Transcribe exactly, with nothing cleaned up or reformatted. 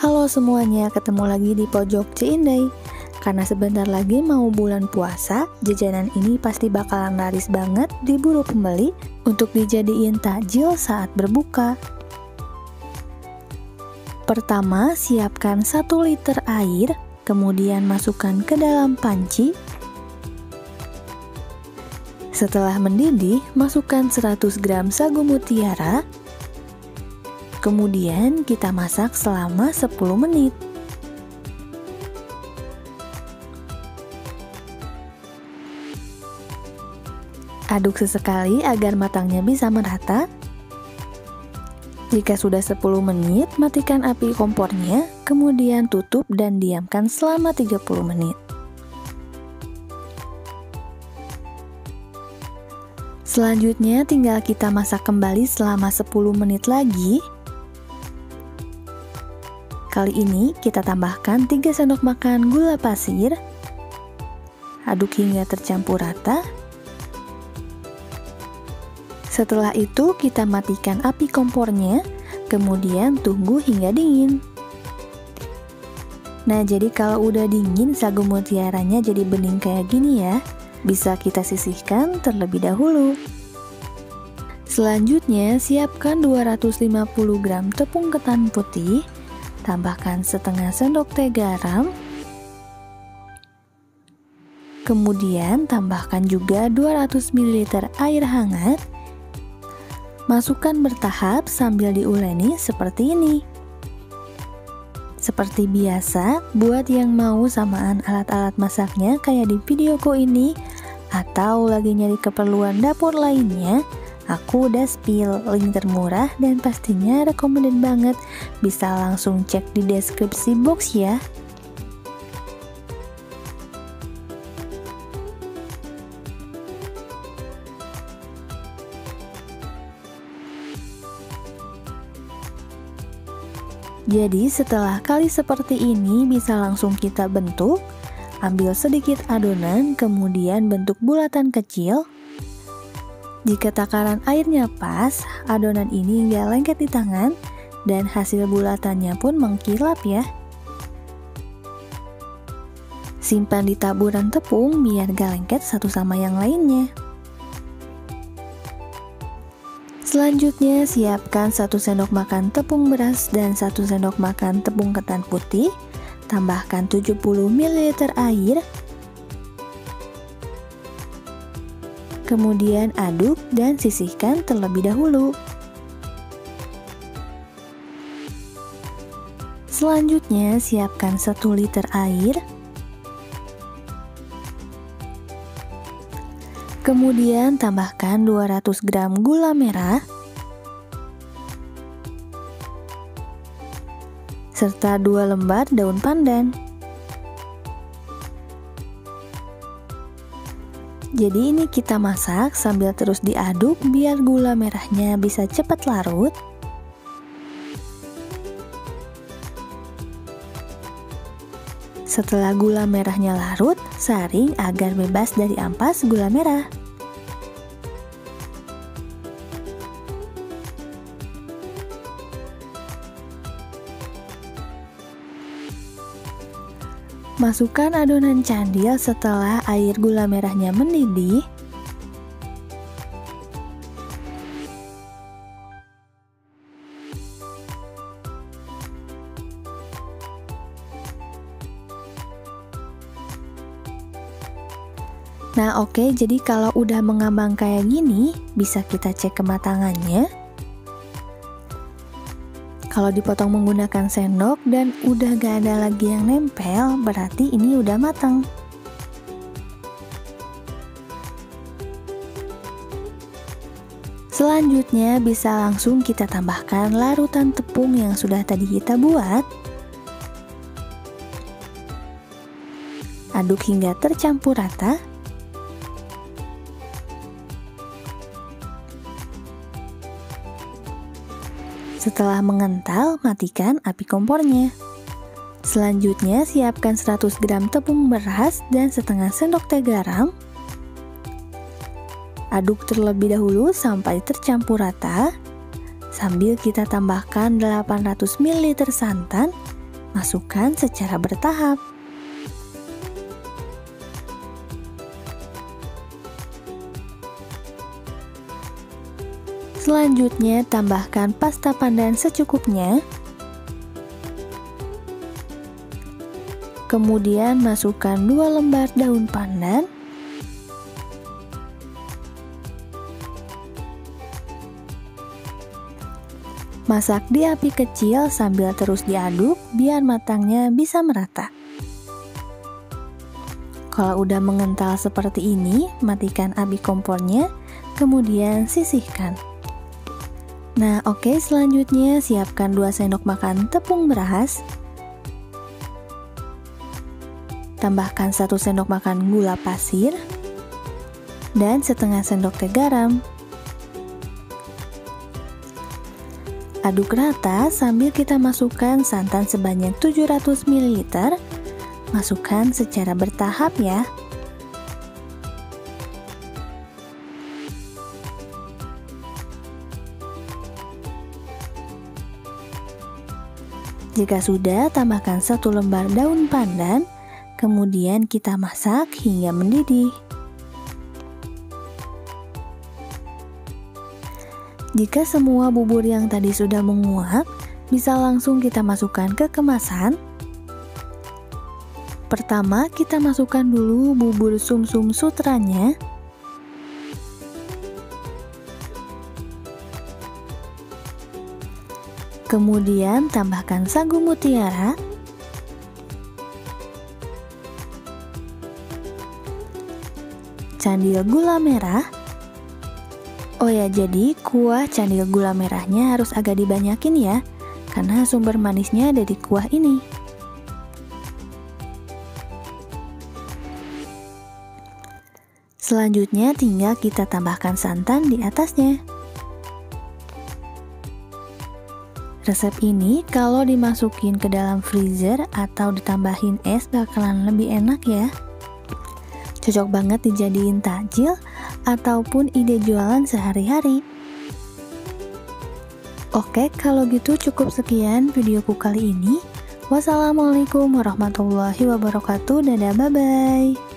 Halo semuanya, ketemu lagi di Pojok Ciindai. Karena sebentar lagi mau bulan puasa, jajanan ini pasti bakalan laris banget diburu pembeli untuk dijadiin takjil saat berbuka. Pertama, siapkan satu liter air, kemudian masukkan ke dalam panci. Setelah mendidih, masukkan seratus gram sagu mutiara. Kemudian kita masak selama sepuluh menit. Aduk sesekali agar matangnya bisa merata. Jika sudah sepuluh menit, matikan api kompornya, kemudian tutup dan diamkan selama tiga puluh menit. Selanjutnya tinggal kita masak kembali selama sepuluh menit lagi. Kali ini kita tambahkan tiga sendok makan gula pasir. Aduk hingga tercampur rata. Setelah itu kita matikan api kompornya, kemudian tunggu hingga dingin. Nah, jadi kalau udah dingin sagu mutiaranya jadi bening kayak gini ya. Bisa kita sisihkan terlebih dahulu. Selanjutnya siapkan dua ratus lima puluh gram tepung ketan putih. Tambahkan setengah sendok teh garam. Kemudian tambahkan juga dua ratus mililiter air hangat. Masukkan bertahap sambil diuleni seperti ini. Seperti biasa, buat yang mau samaan alat-alat masaknya kayak di videoku ini, atau lagi nyari keperluan dapur lainnya, aku udah spill link termurah dan pastinya recommended banget. Bisa langsung cek di deskripsi box ya. Jadi setelah kali seperti ini bisa langsung kita bentuk. Ambil sedikit adonan, kemudian bentuk bulatan kecil. Jika takaran airnya pas, adonan ini nggak lengket di tangan dan hasil bulatannya pun mengkilap ya. Simpan di taburan tepung biar gak lengket satu sama yang lainnya. Selanjutnya siapkan satu sendok makan tepung beras dan satu sendok makan tepung ketan putih. Tambahkan tujuh puluh mililiter air. Kemudian aduk dan sisihkan terlebih dahulu. Selanjutnya siapkan satu liter air. Kemudian tambahkan dua ratus gram gula merah. Serta dua lembar daun pandan. Jadi ini kita masak sambil terus diaduk biar gula merahnya bisa cepat larut. Setelah gula merahnya larut, saring agar bebas dari ampas gula merah. Masukkan adonan candil setelah air gula merahnya mendidih. Nah oke, jadi kalau udah mengambang kayak gini, bisa kita cek kematangannya. Kalau dipotong menggunakan sendok dan udah gak ada lagi yang nempel, berarti ini udah matang. Selanjutnya bisa langsung kita tambahkan larutan tepung yang sudah tadi kita buat. Aduk hingga tercampur rata. Setelah mengental, matikan api kompornya. Selanjutnya siapkan seratus gram tepung beras dan setengah sendok teh garam. Aduk terlebih dahulu sampai tercampur rata. Sambil kita tambahkan delapan ratus mililiter santan Masukkan secara bertahap. Selanjutnya, tambahkan pasta pandan secukupnya. Kemudian masukkan dua lembar daun pandan. Masak di api kecil sambil terus diaduk biar matangnya bisa merata. Kalau udah mengental seperti ini, matikan api kompornya, kemudian sisihkan. Nah, oke, selanjutnya siapkan dua sendok makan tepung beras. Tambahkan satu sendok makan gula pasir dan setengah sendok teh garam. Aduk rata sambil kita masukkan santan sebanyak tujuh ratus mililiter. Masukkan secara bertahap ya. Jika sudah, tambahkan satu lembar daun pandan. Kemudian kita masak hingga mendidih. Jika semua bubur yang tadi sudah menguap, bisa langsung kita masukkan ke kemasan. Pertama, kita masukkan dulu bubur sum-sum sutranya. Kemudian tambahkan sagu mutiara. Candil gula merah. Oh ya, jadi kuah candil gula merahnya harus agak dibanyakin ya, karena sumber manisnya ada di kuah ini. Selanjutnya tinggal kita tambahkan santan di atasnya. Resep ini kalau dimasukin ke dalam freezer atau ditambahin es bakalan lebih enak ya. Cocok banget dijadiin takjil ataupun ide jualan sehari-hari. Oke, kalau gitu cukup sekian videoku kali ini. Wassalamualaikum warahmatullahi wabarakatuh. Dadah, bye-bye.